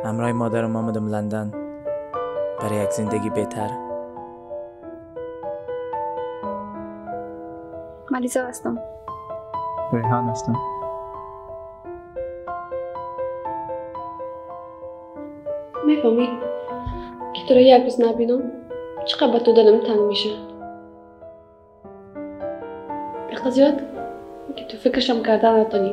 همراه مادرم آمدم لندن برای یک زندگی بهتر. ملیزا هستم. ریحان هستم. میفهمی که تو رو یک روز نبینم چقدر به تو دلم تنگ میشه. بخدا زیاد که تو فکرشم کردن نتونی.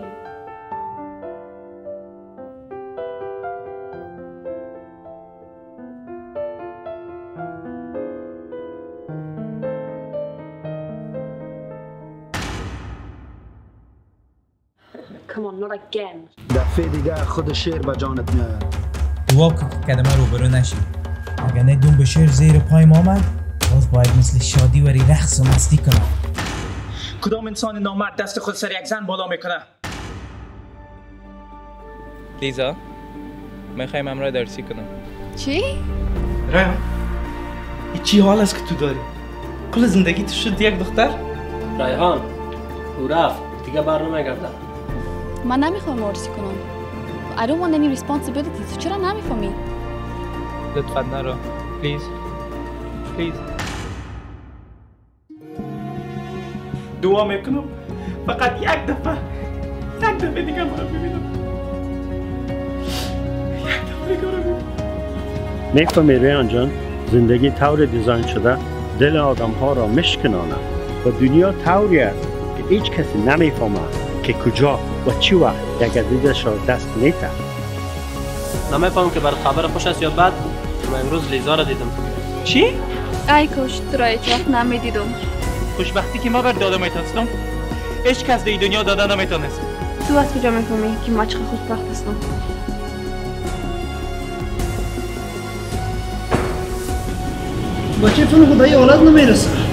Come on, not again. دفعه دیگه خود شیر به جانت میاد. دعا که کلمه روبرو نشی. اگر نه دون به شیر زیر پای ما آمد باز باید مثل شادی وری رقص و مستی کنم. کدام انسان نامرد دست خود سر یک زن بالا میکنه؟ لیزا میخوایم همراه درسی کنم. چی؟ ریحان این چی حال است که تو داری؟ کل زندگی تو شد یک دختر؟ ریحان او رفت دیگه بر نمیگرده. من نمیخوام عروسی کنم. I don't want any responsibilities. چرا نمیفهمی؟ لطفا نرو. پلیز پلیز. دعا میکنم فقط یک دفعه دیگه ما رو ببینم. یک دفعه دیگه رو ببینم. میفهمی ریحان جان، زندگی طور دیزاین شده دل آدم ها را میشکنانه و دنیا طوری است که هیچ کسی نمیفهمه که کجا و چی وقت یک عزیزش را دست میده. نمیفهمم که برای خبر خوش است یا بد. من امروز لیزا را دیدم. چی؟ ای کاش تو را هیچ وقت نمیدیدم. خوشبختی که ما بر داده میتونستم هیچ کس در دنیا داده نمیتونست. تو از کجا میفهمی که من چقدر خوشبخت هستم؟ با چه فیلم خدایی اولاد نمیرسه.